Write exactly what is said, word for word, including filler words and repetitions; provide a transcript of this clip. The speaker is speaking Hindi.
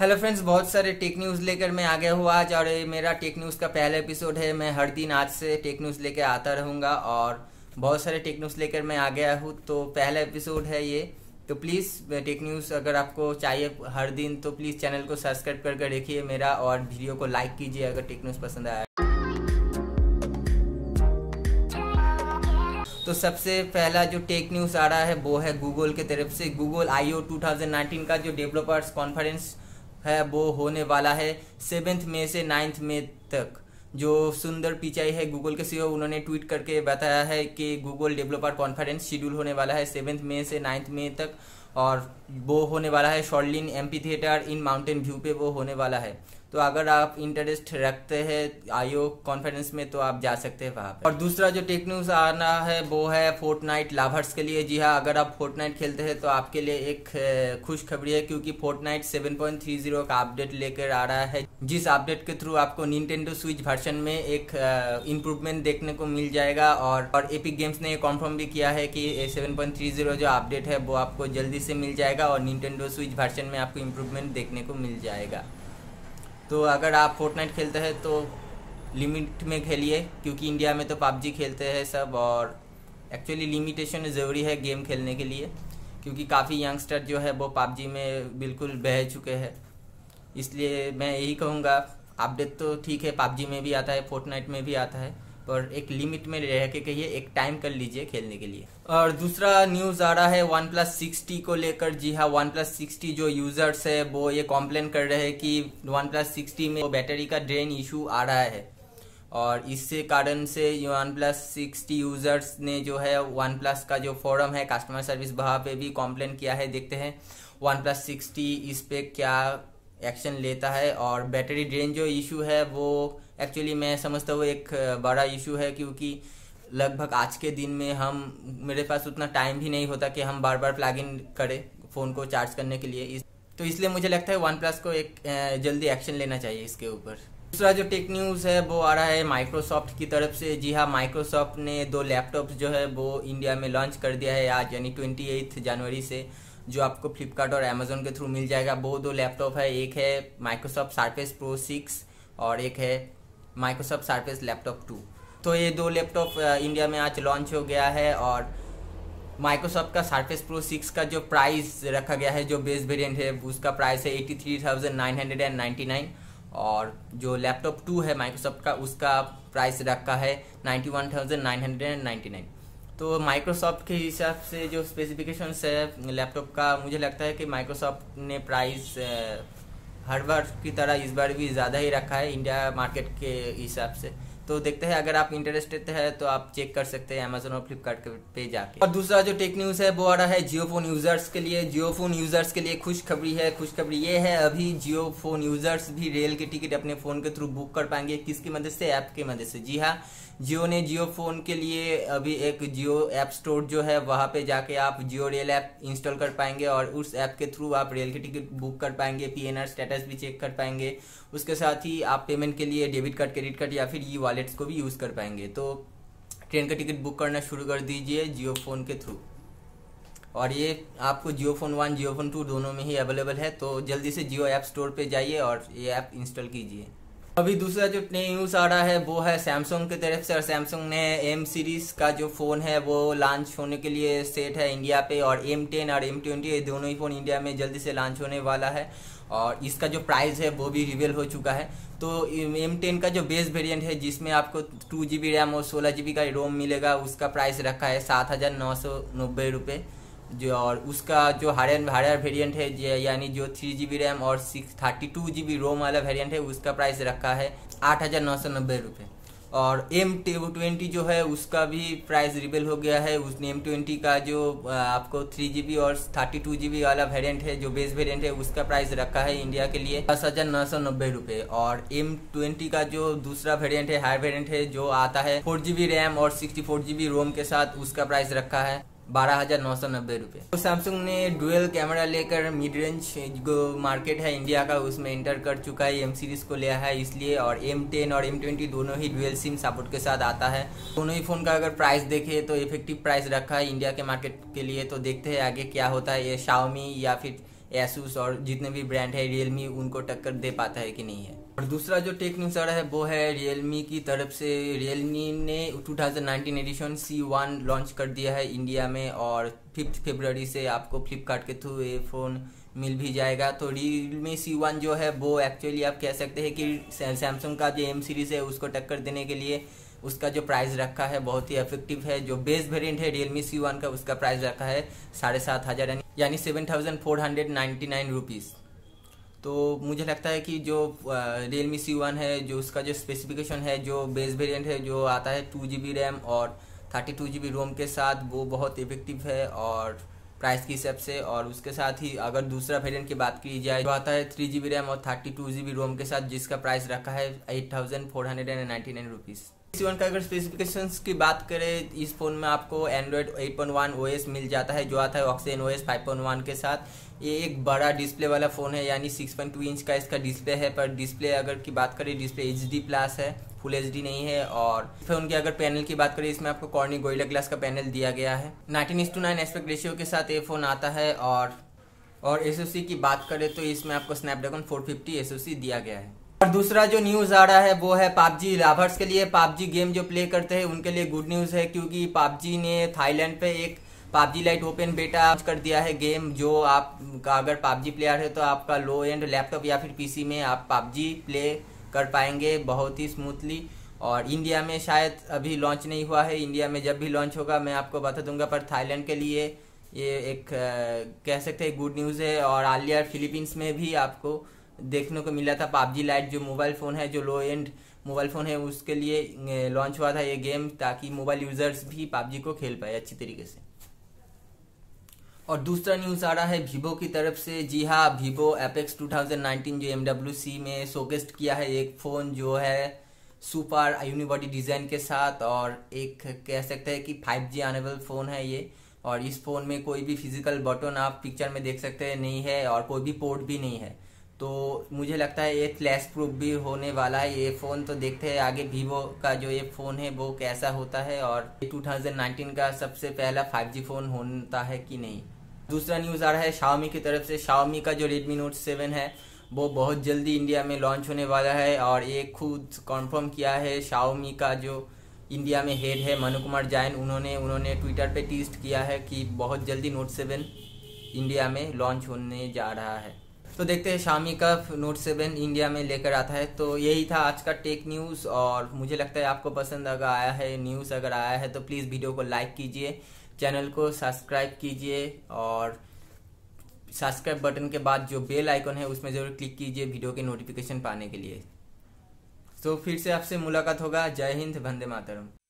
हेलो फ्रेंड्स, बहुत सारे टेक न्यूज़ लेकर मैं आ गया हूँ आज। और ये मेरा टेक न्यूज़ का पहला एपिसोड है। मैं हर दिन आज से टेक न्यूज़ लेकर आता रहूँगा और बहुत सारे टेक न्यूज़ लेकर मैं आ गया हूँ। तो पहला एपिसोड है ये। तो प्लीज़ टेक न्यूज़ अगर आपको चाहिए हर दिन तो प्लीज़ चैनल को सब्सक्राइब करके देखिए मेरा, और वीडियो को लाइक कीजिए अगर टेक न्यूज़ पसंद आया। तो सबसे पहला जो टेक न्यूज़ आ रहा है वो है गूगल की तरफ से। Google I O two thousand nineteen का जो डेवलपर्स कॉन्फ्रेंस है वो होने वाला है सेवेंथ मई से नाइन्थ मई तक। जो सुंदर पिचाई है गूगल के सीईओ, उन्होंने ट्वीट करके बताया है कि गूगल डेवलपर कॉन्फ्रेंस शेड्यूल होने वाला है सेवेंथ मई से नाइन्थ मई तक, और वो होने वाला है Shoreline amphitheatre in Mountain View पे वो होने वाला है। तो अगर आप इंटरेस्ट रखते हैं आईओ कॉन्फ्रेंस में तो आप जा सकते हैं वहाँ पर। और दूसरा जो टेक न्यूज़ आना है वो है फोर्टनाइट लवर्स के लिए। जी हाँ, अगर आप फोर्टनाइट खेलते हैं तो आपके लिए एक खुशखबरी है, क्योंकि Fortnite seven point three zero का अपडेट लेकर आ रहा है, जिस अपडेट के थ्रू आपको निंटेंडो स्विच वर्जन में एक इम्प्रूवमेंट देखने को मिल जाएगा। और और एपिक गेम्स ने कॉन्फर्म भी किया है कि सेवन पॉइंट थ्री ज़ीरो जो अपडेट है वो आपको जल्दी से मिल जाएगा और निंटेंडो स्विच वर्जन में आपको इम्प्रूवमेंट देखने को मिल जाएगा। तो अगर आप फोर्टनाइट खेलते हैं तो लिमिट में खेलिए, क्योंकि इंडिया में तो पबजी खेलते हैं सब, और एक्चुअली लिमिटेशन ज़रूरी है गेम खेलने के लिए, क्योंकि काफ़ी यंगस्टर जो है वो पबजी में बिल्कुल बह चुके हैं। इसलिए मैं यही कहूँगा, अपडेट तो ठीक है पबजी में भी आता है, फोर्टनाइट में भी आता है, पर एक लिमिट में रह के कहिए, एक टाइम कर लीजिए खेलने के लिए। और दूसरा न्यूज़ आ रहा है वन प्लस सिक्सटी को लेकर। जी हाँ, वन प्लस सिक्सटी जो यूजर्स है वो ये कॉम्प्लेन कर रहे हैं कि वन प्लस सिक्सटी में बैटरी का ड्रेन इशू आ रहा है, और इससे कारण से वन प्लस सिक्सटी यूजर्स ने जो है वन प्लस का जो फोरम है कस्टमर सर्विस वहाँ पे भी कॉम्प्लेन किया है। देखते हैं वन प्लस सिक्सटी इस पे क्या एक्शन लेता है। और बैटरी ड्रेन जो इशू है वो एक्चुअली मैं समझता हूँ एक बड़ा इशू है, क्योंकि लगभग आज के दिन में हम मेरे पास उतना टाइम भी नहीं होता कि हम बार बार प्लग इन करें फ़ोन को चार्ज करने के लिए। इस, तो इसलिए मुझे लगता है वन प्लस को एक जल्दी एक्शन लेना चाहिए इसके ऊपर। दूसरा जो टेक न्यूज़ है वो आ रहा है माइक्रोसॉफ्ट की तरफ से। जी हाँ, माइक्रोसॉफ्ट ने दो लैपटॉप्स जो है वो इंडिया में लॉन्च कर दिया है आज, यानी ट्वेंटी एट्थ जनवरी से, जो आपको फ्लिपकार्ट और अमेजोन के थ्रू मिल जाएगा। वो दो लैपटॉप है, एक है माइक्रोसॉफ्ट सरफेस प्रो सिक्स और एक है माइक्रोसॉफ्ट सरफेस लैपटॉप टू। तो ये दो लैपटॉप इंडिया में आज लॉन्च हो गया है। और माइक्रोसॉफ्ट का सरफेस प्रो सिक्स का जो प्राइस रखा गया है, जो बेस वेरिएंट है, उसका प्राइस है eighty three thousand nine hundred and ninety nine, और जो लैपटॉप टू है माइक्रोसॉफ्ट का उसका प्राइस रखा है ninety one thousand nine hundred and ninety nine. तो माइक्रोसॉफ्ट के हिसाब से जो स्पेसिफिकेशंस है लैपटॉप का, मुझे लगता है कि माइक्रोसॉफ्ट ने प्राइस हर बार की तरह इस बार भी ज़्यादा ही रखा है इंडिया मार्केट के हिसाब से। तो देखते हैं, अगर आप इंटरेस्टेड है तो आप चेक कर सकते हैं अमेजोन और फ्लिपकार्ट पे जाके। और दूसरा जो टेक न्यूज़ है वो आ रहा है जियो फोन यूजर्स के लिए। जियो फोन यूजर्स के लिए खुशखबरी है। खुशखबरी ये है, अभी जियो फोन यूजर्स भी रेल के टिकट अपने फ़ोन के थ्रू बुक कर पाएंगे। किसकी मदद से? ऐप की मदद से। जी हाँ, जियो ने जियो फोन के लिए अभी एक जियो ऐप स्टोर जो है वहाँ पे जाके आप जियो रेल ऐप इंस्टॉल कर पाएंगे, और उस ऐप के थ्रू आप रेल के टिकट बुक कर पाएंगे, पीएनआर स्टेटस भी चेक कर पाएंगे। उसके साथ ही आप पेमेंट के लिए डेबिट कार्ड, क्रेडिट कार्ड या फिर ई वॉलेट्स को भी यूज़ कर पाएंगे। तो ट्रेन का टिकट बुक करना शुरू कर दीजिए जियो फोन के थ्रू। और ये आपको Jio phone one Jio phone two दोनों में ही अवेलेबल है। तो जल्दी से जियो ऐप स्टोर पे जाइए और ये ऐप इंस्टॉल कीजिए। अभी दूसरा जो न्यूज़ आ रहा है वो है सैमसंग की तरफ से। और सैमसंग ने एम सीरीज़ का जो फ़ोन है वो लॉन्च होने के लिए सेट है इंडिया पे, और एम टेन और एम ट्वेंटी ये दोनों ही फ़ोन इंडिया में जल्दी से लॉन्च होने वाला है, और इसका जो प्राइस है वो भी रिवील हो चुका है। तो एम टेन का जो बेस वेरिएंट है, जिसमें आपको टू जी बी रैम और सोलह जी बी का रोम मिलेगा, उसका प्राइस रखा है सात हज़ार नौ सौ नब्बे रुपये जो। और उसका जो हायर हायर वेरिएंट है, यानी जो थ्री जी बी रैम और six thirty two G B ROM वाला वेरिएंट है, उसका प्राइस रखा है आठ हज़ार नौ सौ नब्बे रुपये। और एम ट्वेंटी जो है उसका भी प्राइस रिवील हो गया है। उस एम ट्वेंटी का जो आपको थ्री जी बी और थर्टी टू जी बी वाला वेरिएंट है, जो बेस वेरिएंट है, उसका प्राइस रखा है इंडिया के लिए दस हज़ार नौ सौ नब्बे रुपये। और एम ट्वेंटी का जो दूसरा वेरिएंट है, हायर वेरिएंट है, जो आता है फोर जी बी रैम और sixty four G B ROM के साथ, उसका प्राइस रखा है बारह हजार नौ सौ नब्बे रुपये। तो सैमसंग ने डुअल कैमरा लेकर मिड रेंज जो मार्केट है इंडिया का उसमें एंटर कर चुका है, एम सीरीज को लिया है इसलिए। और एम टेन और एम ट्वेंटी दोनों ही डुअल सिम सपोर्ट के साथ आता है। दोनों ही फ़ोन का अगर प्राइस देखें तो इफेक्टिव प्राइस रखा है इंडिया के मार्केट के लिए। तो देखते हैं आगे क्या होता है, ये शाओमी या फिर एसूस और जितने भी ब्रांड है रियलमी उनको टक्कर दे पाता है कि नहीं है। और दूसरा जो टेक न्यूज़ आ रहा है वो है रियलमी की तरफ से। रियलमी ने two thousand nineteen edition C one launch कर दिया है इंडिया में और फिफ्थ फरवरी से आपको फ्लिपकार्ट के थ्रू ये फ़ोन मिल भी जाएगा। तो रियलमी सी वन जो है वो एक्चुअली आप कह सकते हैं कि सैमसंग का जो एम सीरीज़ है उसको टक्कर देने के लिए उसका जो प्राइस रखा है बहुत ही इफेक्टिव है। जो बेस वेरिएंट है रियलमी सी वन का उसका प्राइस रखा है साढ़े सात हज़ार यानी seven thousand four hundred ninety nine rupees. तो मुझे लगता है कि जो रियलमी सी वन है जो उसका जो स्पेसिफिकेशन है जो बेस वेरिएंट है जो आता है टू जी बी रैम और thirty two G B ROM के साथ वो बहुत इफेक्टिव है और प्राइस के हिसाब से। और उसके साथ ही अगर दूसरा वेरिएंट की बात की जाए जो आता है थ्री जी बी रैम और thirty two G B ROM के साथ जिसका प्राइस रखा है eight thousand four hundred and ninety nine rupees. C one का अगर स्पेसिफिकेशंस की बात करें इस फोन में आपको Android eight point one OS मिल जाता है जो आता है Oxygen OS five point one के साथ। ये एक बड़ा डिस्प्ले वाला फ़ोन है यानी सिक्स पॉइंट टू इंच का इसका डिस्प्ले है, पर डिस्प्ले अगर की बात करें डिस्प्ले एच डी प्लस है, फुल एच डी नहीं है। और फोन की अगर पैनल की बात करें इसमें आपको कॉर्निंग गोरिल्ला ग्लास का पैनल दिया गया है। नाइनटीन इस टू नाइन एस्पेक्ट रेशियो के साथ ये फ़ोन आता है। और और एसओसी की बात करें तो इसमें आपको स्नैपड्रैगन फोर फिफ्टी एसओसी दिया गया है। और दूसरा जो न्यूज़ आ रहा है वो है पबजी लवर्स के लिए। पबजी गेम जो प्ले करते हैं उनके लिए गुड न्यूज़ है क्योंकि पबजी ने थाईलैंड पे एक PUBG lite open beta launch कर दिया है गेम। जो आप अगर पबजी प्लेयर है तो आपका लो एंड लैपटॉप या फिर पीसी में आप पबजी प्ले कर पाएंगे बहुत ही स्मूथली। और इंडिया में शायद अभी लॉन्च नहीं हुआ है, इंडिया में जब भी लॉन्च होगा मैं आपको बता दूंगा। पर थाईलैंड के लिए ये एक कह सकते हैं गुड न्यूज़ है। और आलियर फिलीपींस में भी आपको देखने को मिला था पबजी लाइट जो मोबाइल फ़ोन है जो लो एंड मोबाइल फ़ोन है उसके लिए लॉन्च हुआ था ये गेम ताकि मोबाइल यूज़र्स भी पबजी को खेल पाए अच्छी तरीके से। और दूसरा न्यूज़ आ रहा है वीवो की तरफ से। जी हाँ, Vivo Apex two thousand nineteen जो एम डब्ल्यू सी में शोकेस किया है एक फ़ोन जो है सुपर यूनिबॉडी डिज़ाइन के साथ और एक कह सकते हैं कि फाइव जी आनेबल फ़ोन है ये। और इस फ़ोन में कोई भी फिजिकल बटन आप पिक्चर में देख सकते हैं नहीं है और कोई भी पोर्ट भी नहीं है। तो मुझे लगता है ये फ्लैश प्रूफ भी होने वाला है ये फ़ोन। तो देखते हैं आगे वीवो का जो ये फ़ोन है वो कैसा होता है और टू थाउजेंड नाइनटीन का सबसे पहला फाइव जी फ़ोन होता है कि नहीं। दूसरा न्यूज़ आ रहा है शाओमी की तरफ से। शाओमी का जो रेडमी नोट सेवन है वो बहुत जल्दी इंडिया में लॉन्च होने वाला है और ये खुद कंफर्म किया है शाओमी का जो इंडिया में हेड है मनु कुमार जैन। उन्होंने उन्होंने ट्विटर पे टीस्ट किया है कि बहुत जल्दी नोट सेवन इंडिया में लॉन्च होने जा रहा है। तो देखते हैं शामी का नोट सेवन इंडिया में लेकर आता है। तो यही था आज का टेक न्यूज़ और मुझे लगता है आपको पसंद अगर आया है न्यूज़ अगर आया है तो प्लीज़ वीडियो को लाइक कीजिए, चैनल को सब्सक्राइब कीजिए और सब्सक्राइब बटन के बाद जो बेल आइकन है उसमें ज़रूर क्लिक कीजिए वीडियो के नोटिफिकेशन पाने के लिए। तो फिर से आपसे मुलाकात होगा। जय हिंद, वंदे मातरम।